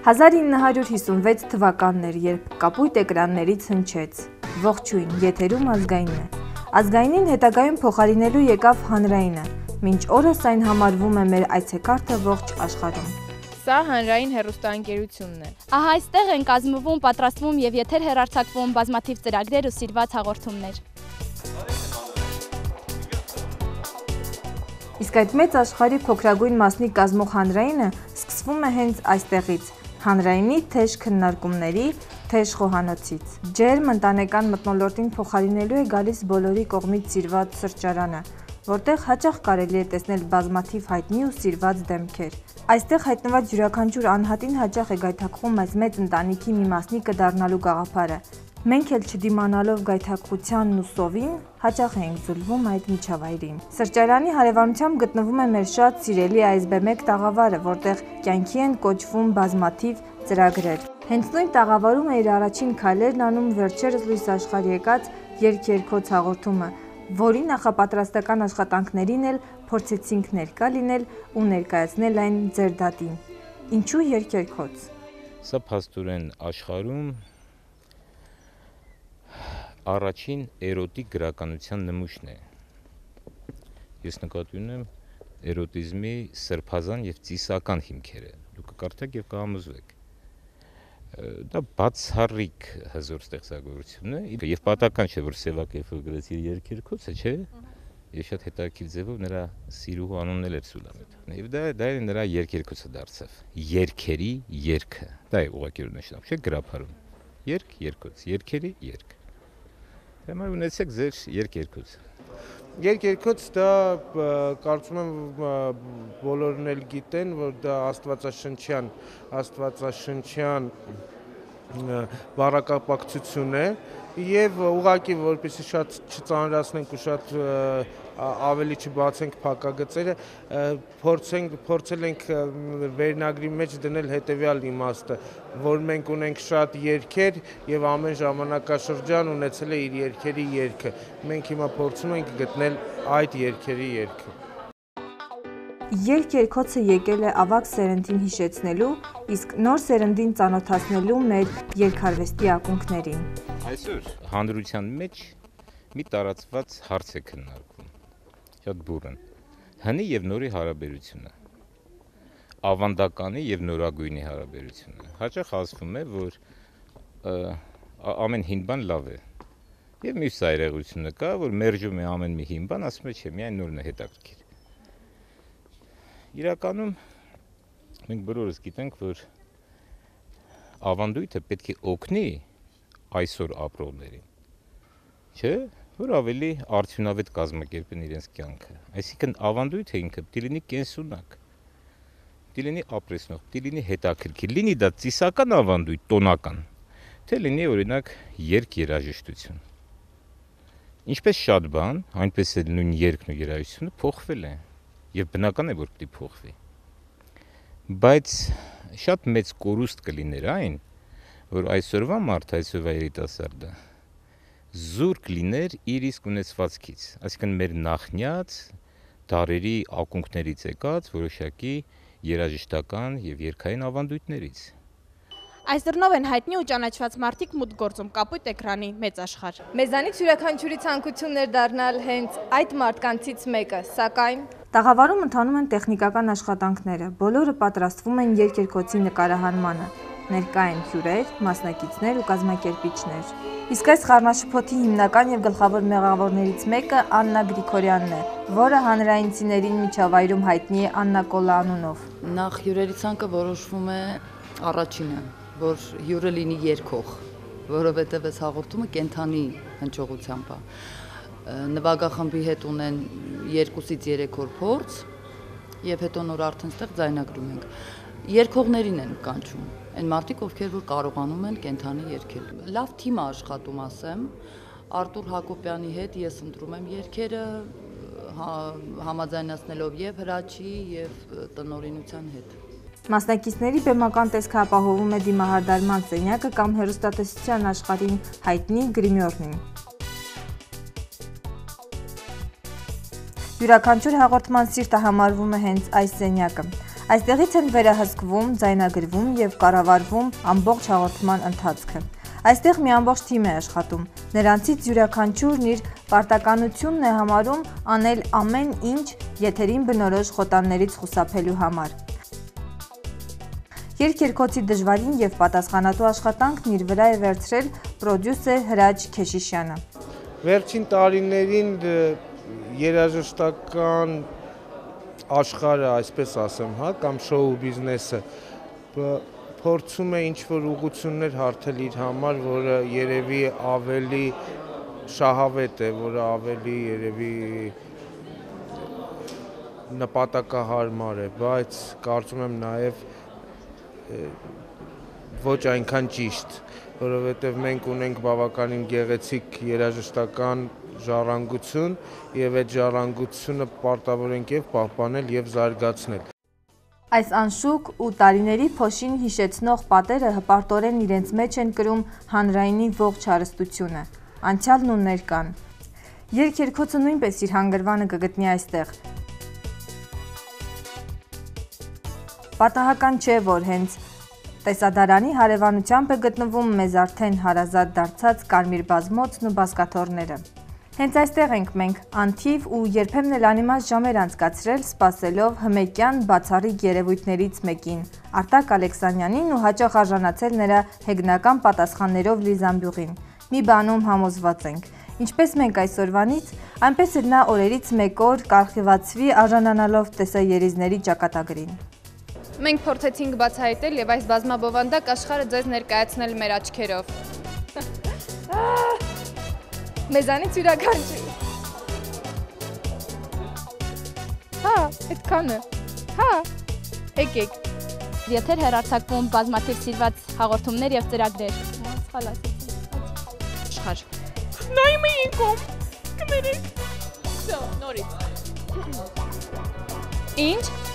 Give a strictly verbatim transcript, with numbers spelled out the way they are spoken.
հազար ինը հարյուր հիսունվեց թվականն էր, երբ կապույտ էկրաններից հնչեց. Ողջույն, եթերում ազգայինն է։ Ազգայինին հետագայում փոխարինելու եկավ հանրայինը, մինչ օրս այն համարվում է մեր այցեքարտը ողջ աշխարհում։ Սա հանրային հեռուստաընկերությունն է։ Ահա այստեղ են կազմվում, պատրաստվում եւ եթեր հեռարձակվում բազմաթիվ ծրագրեր ու սիրված հաղորդումներ։ Իսկ այդ մեծ աշխարհի փոքրագույն մասնիկ կազմող հանրայինը սկսվում է հենց այստեղից, հանրայինի թեժ քննարկումների, թեժ խոհանոցից։ Ջերմ ընտանեկան մթնոլորտին փոխարինելու է գալիս բոլորի կողմից սիրված սրճարանը, որտեղ հաճախ կարելի է տեսնել բազմաթիվ հայտնի ու սիրված դեմքեր։ Այստեղ հայտնված յուրաքանչյուր անհատին հաճախ է գայթակղում այս մեծ ընտանիքի մի մասնիկը դառնալու գաղափարը։ Մենք էլ չդիմանալով գայթակղությանն ու սովին, հաճախ ենք ձուլվում այդ միջավայրին։ Սրճարանի հարևանությամբ գտնվում է մեր շատ սիրելի այս բե մեկ տաղավարը, որտեղ կյանքի են կոչվում բազմաթիվ ծրագրեր։ Հենց նույն տաղավարում է իր առաջին քայլերն անում վերջերս լույս աշխարհ եկած երգերքոց հաղորդումը, որի նախապատրաստական աշխատանքներին էլ փորձեցինք ներկա լինել ու ներկայացնել այն ձեր դատին։ Ինչու երգերքոց։ Սա փաստորեն աշխարհում առաջին էրոտիկ գրականության նմուշն է։ Ես նկատի ունեմ էրոտիզմի սրբազան եւ ծիսական հիմքերը։ Դուք կկարդաք եւ կհամոզվեք։ Դա բացառիկ հզոր ստեղծագործություն է եւ պատահական չէ, որ Սևակեյը գրեց իր երգերքոցը, չէ՞։ Ես շատ հետաքրքիր ձևով նրա սիրուհու անունն էլ էր Սուլամետ։ Եվ դա դա նրա երգերքոցը դարձավ։ Երգերի երգը։ Դա է ուղղակի նշանակում, չէ՞, գրափարում։ Երգ, երգոց, երգերի երգ։ Հիմա ունեցեք ձեր երգերքոցը։ Երգերքոց դա կարծում եմ բոլորն էլ գիտեն, որ դա աստվածաշնչյան, աստվածաշնչյան բառակապակցություն է եւ ուղղակի որպեսզի շատ չծանրացնենք ու շատ ավելի չբացենք փակագծերը, փորձենք փորձել ենք վերնագրի մեջ դնել հետեւյալ իմաստը, որ մենք ունենք շատ երգեր եւ ամեն ժամանակաշրջան ունեցել է իր երգերի երգը։ Մենք հիմա փորձում ենք գտնել այդ երգերի երգը։ Երգերքոցը եկել է ավագ սերնդին հիշեցնելու, իսկ նոր սերնդին ծանոթացնելու մեր երգարվեստի ակունքներին։ Այսօր հանրության մեջ մի տարածված հարց է քննարկվում, շատ բուրըն, հնի եւ նորի հարաբերությունը, ավանդականի եւ նորագույնի հարաբերությունը։ Հաճախ ասվում է, որ ամեն հին բան լավ է։ Եվ մյուս այրեղությունը կա, որ մերժում է ամեն մի հին բան, ասում է, չէ, միայն նորն է հետաքրքիր։ Իրականում մենք բոլորս գիտենք, որ ավանդույթը պետք է օգնի այսօր ապրողներին, չէ, որ ավելի արդյունավետ կազմակերպեն իրենց կյանքը։ Այսինքն ավանդույթը ինքը պիտի լինի կենսունակ, պիտի լինի ապրեսնող, պիտի լինի հետաքրքիր, լինի դա ծիսական ավանդույթ, տոնական, թե լինի օրինակ երգ-երաժշտություն։ Ինչպես շատ բան, այնպես էլ նույն երգն ու երաժշտությունը փոխվել է, եւ բնական է, որ պիտի փոխվի։ Բայց շատ մեծ կորուստ կլիներ այն, որ այսօրվա մարդը, այսօրվա երիտասարդը զուրկ լիներ իր իսկ ունեցվածքից, այսինքն մեր նախնյաց դարերի ակունքներից եկած որոշակի երաժշտական եւ երգային ավանդույթներից։ Այս դռնով են հայտնի ու ճանաչված մարդիկ մուտք գործում կապույտ էկրանի մեծ աշխարհ։ Մեզանից յուրաքանչյուրի ցանկությունն էր դառնալ հենց այդ մարդկանցից մեկը, սակայն տաղավարում ընթանում են տեխնիկական աշխատանքները, բոլորը պատրաստվում են երգերքոցի նկարահանմանը, ներկա են հյուրեր, մասնակիցներ ու կազմակերպիչներ։ Իսկ այս խառնաշփոթի հիմնական եւ գլխավոր մեղավորներից մեկը Աննա Գրիգորյանն է, որը հանրայինցիներին միջավայրում հայտնի է Աննա Կոլա անունով։ Նախ հյուրերի ցանկը որոշվում է առաջինը, որ հյուրը լինի երգող, որովհետև այս հաղորդումը կենթանի հնչողությամբ է։ Նվագախմբի հետ ունեն երկուսից երեք օր փորձ եւ հետո նոր արդեն ստեղ ձայնագրում ենք։ Երգողներին են կանչում, այն մարդիկ, ովքեր որ կարողանում են կենթանի երգել։ Լավ թիմ է աշխատում, ասեմ, Արտուր Հակոբյանի հետ ես ընտրում եմ երգերը, համաձայնացնելով եւ Հրաչի եւ տնօրինության հետ։ Մասնակիցների բեմական տեսքը ապահովում է դիմահարդարման սենյակը կամ հեռուստատեսության աշխարհին հայտնի գրիմյորնին։ Յուրաքանչյուր հաղորդման սիրտը համարվում է հենց այս սենյակը։ Այստեղից են վերահսկվում, ձայնագրվում եւ կառավարվում ամբողջ հաղորդման ընթացքը։ Այստեղ մի ամբողջ թիմ է աշխատում։ Նրանցից յուրաքանչյուրն իր պարտականությունն է համարում անել ամեն ինչ եթերին բնորոշ խոտաններից խուսափելու համար։ Երգերգոցի դժվարին եւ պատասխանատու աշխատանքն իր վրա է վերցրել պրոդյուսեր Հրաչ Քեշիշյանը։ Վերջին տարիներին երաժշտական աշխարհը, այսպես ասեմ, հա, կամ շոու բիզնեսը փորձում է ինչ-որ ուղղություններ հարթել իր համար, որը երևի ավելի շահավետ է, որը ավելի երևի նպատակահարմար է, բայց կարծում եմ նաև ոչ այնքան ճիշտ, որովհետև մենք ունենք բավականին գեղեցիկ երաժշտական ժառանգություն եւ այդ ժառանգությունը պարտավոր ենք եւ պահպանել եւ զարգացնել։ Այս անշուք ու տարիների փոշին հիշեցնող պատերը հպարտորեն իրենց մեջ են կրում հանրայինի ողջ հարստությունը, անցյալն ու ներկան։ Երգերգոցը նույնպես իր հանգրվանը կգտնի այստեղ։ Պատահական չէ, որ հենց տեսադարանի հարևանությամբ է գտնվում մեզ արդեն հարազատ դարձած կարմիր բազմոցն ու բազկաթոռները։ Հենց այստեղ ենք մենք անթիվ ու երբեմն էլ անիմաստ ժամեր անցկացրել, սպասելով հմեկյան բացառիկ երևույթներից մեկին՝ Արտակ Ալեքսանյանին ու հաճախ արժանացել նրա հեգնական պատասխաններով լի զամբյուղին։ Մի բանում համոզված ենք. ինչպես մենք այսօրվանից, այնպես էլ նա օրերից մեկ օր կարգևացվի արժանանալով տեսաերիզների ճակատագրին։ Մենք փորձեցինք բացահայտել եւ այս բազմաբովանդակ աշխարհը ձեզ ներկայացնել մեր աչքերով։ Մեզանից յուրաքանչյուր։ Հա, այդքանը։ Հա, եկեք։ Եթեր հեռարձակվում բազմաթիվ սիրված հաղորդումներ եւ ծրագրեր։ Սխալ ասեցի։ Աշխարհ։ Նայում էինք ում։ Կներեք։ Всё, նորից։ Ինչ։